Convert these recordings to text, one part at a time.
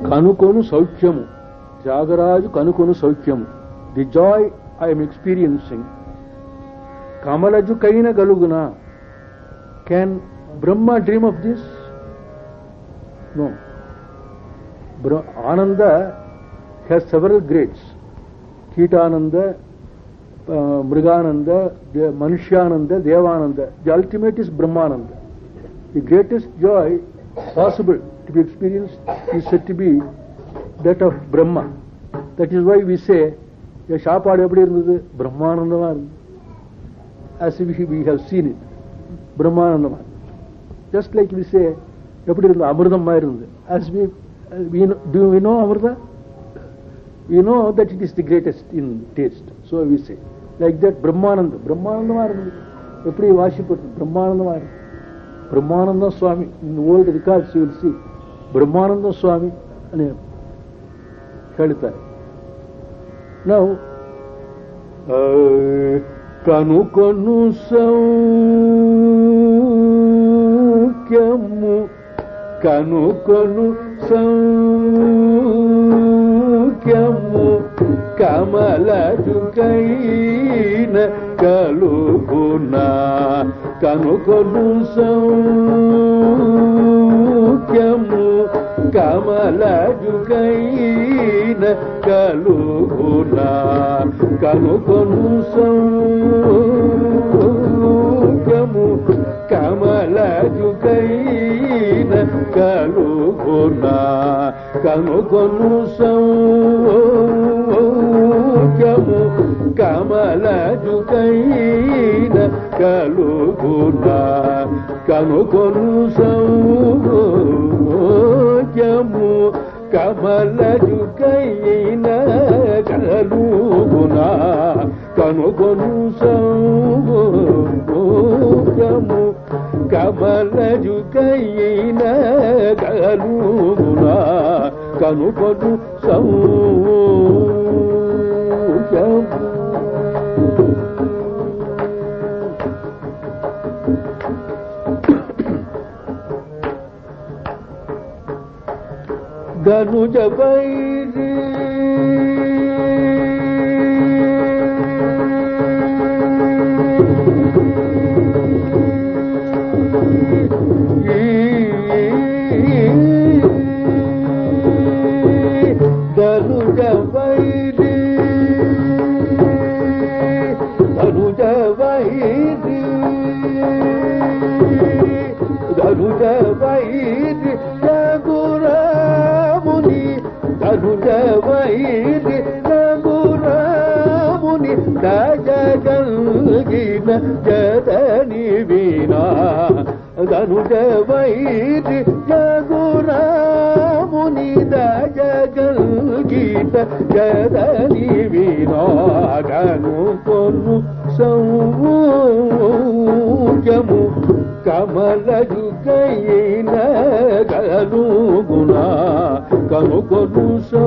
కనుకొను సౌఖ్యము, త్యాగరాజు కనుకొను సౌఖ్యము. ది జాయ్ ఐఎమ్ ఎక్స్పీరియన్సింగ్ కమలజుకైన గలుగున. Can Brahma dream of this? No. Ananda has several grades. Kitananda, mrigananda, manushyananda, devananda. The ultimate is brahmananda. The greatest joy possible to be experienced is said to be that of Brahma. That is why we say, சாப்பாடு எப்படி இருந்தது? பிரம்மானந்தமா இருந்தது. As if we have seen it. பிரம்மானந்தமா. Just like we say, எப்படி இருந்தது? அமிர்தமா இருந்தது. As do we know Amrita? We know that it is the greatest in taste. So we say. Like that, Brahmananda. பிரம்மானந்தமா இருந்தது. எப்படி வாசிப்பது? பிரம்மானந்தமா இருந்தது. Brahmananda Swami, in the old records you will see Brahmananda Swami and Kalitai. Now, Kanu Kanu Saukyamu, Kanu Kanu Saukyamu, Kamala Jukaina Kaluguna. కనుకొను సౌఖ్యము కమలజుకైన కలుగునా. కనుకొను సౌఖ్యము కమలజుకైన కలుగునా. కనుకొను సౌఖ్యము కమలజుకైన కలుగునా. కనుకొను సౌఖ్యము కమలజుకైన కలుగునా. కనుకొను సౌఖ్యము కమలజుకైన కలుగునా. కనుకొను సౌఖ్యము. ధనుజ వైరి ధనుజ వైరి ధనుజ వైరి ధనుజ వైరి ధనుజ వైరి రఘురాముని దయగల్గిన జదని వీణా. ధనుజ వైరి రఘురాముని దయగల్గిన జదని వీణా. కనుకొను సౌఖ్యము కమలజుకైన కలుగునా. కనుకొను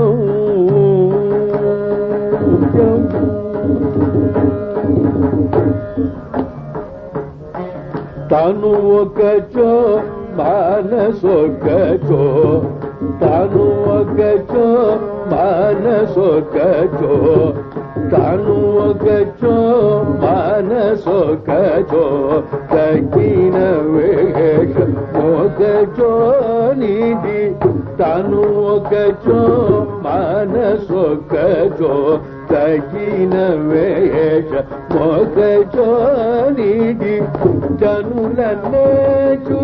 సౌఖ్యము. తను ఒకచో మనసొకచో, తను ఒకచో మనసొకచో, తను ఒకచో మనసొకచో. తగిన వేష ఒకచో నిధి. తను ఒకచో మనసొకచో, తగిన వేష ఒకచో నిధి. జనులనేచు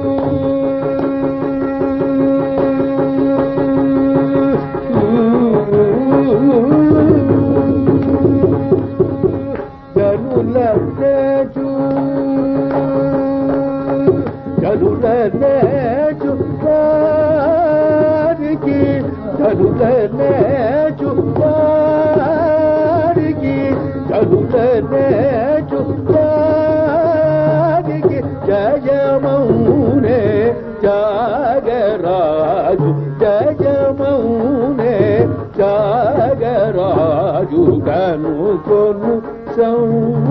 జనులనేచు జనులనేచు వారికి జనులనేచు వారికి జనులనేచు వారికి జయమౌనే త్యాగరాజు. జయమౌనే త్యాగరాజు. కనుకొను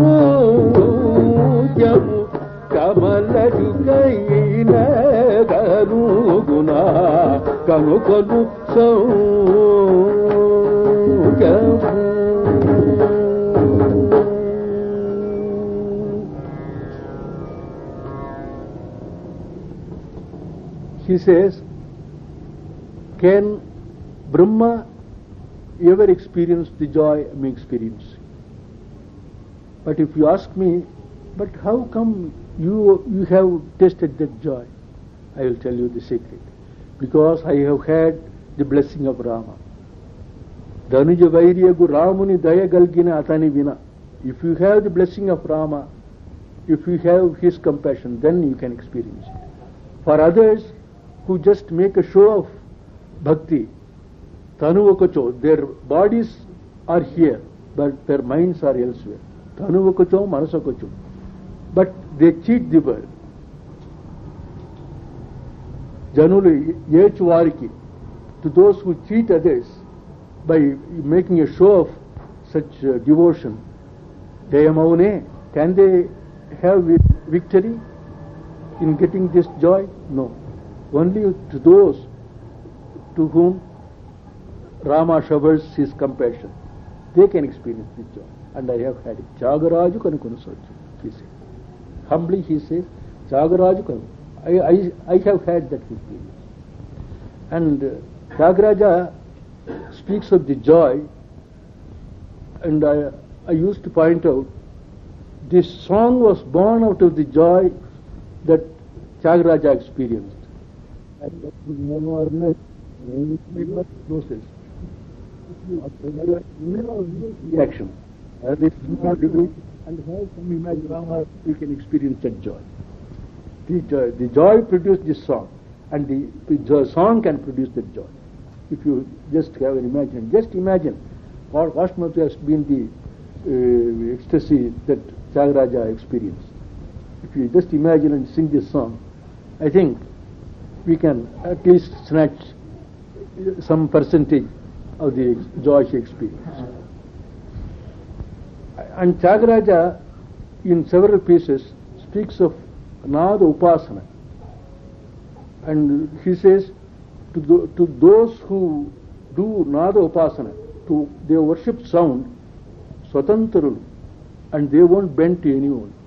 సౌఖ్యము కమలజుకైన కనుగునా కనుకొను సౌఖ్యము. He says, can Brahma ever experience the joy I'm experiencing? But if you ask me, but how come you have tasted that joy? I will tell you the secret. Because I have had the blessing of Rama. Dhanuja Vairyagu Ramuni Daya Galgina Atani Vina. If you have the blessing of Rama, if you have his compassion, then you can experience it. For others who just make a show of bhakti, Tanuvakocho, their bodies are here, but their minds are elsewhere. Tanuvakocho, Manasakocho. But they cheat the world. Janulu Yechu Variki, to those who cheat others by making a show of such devotion, Dayamaune, can they have victory in getting this joy? No. Only to those to whom Rama showers his compassion, they can experience this joy. And I have had it. Jagaraju Kanukunu Sochu, he says. Humbly he says, Jagaraju Kanu. I have had that experience. And Tyagaraja speaks of the joy, and I used to point out, this song was born out of the joy that Tyagaraja experienced. Action. And how can we imagine how we can experience that joy? The joy produced this song, and the song can produce that joy. If you just have an imagination, just imagine what must have been the ecstasy that Tyagaraja experienced. If you just imagine and sing this song, I think we can at least snatch some percentage of the joy she experienced. And Tyagaraja, in several pieces, speaks of Nada Upasana. And he says, to those who do Nada Upasana, they worship sound, Swatantarulu, and they won't bend to anyone.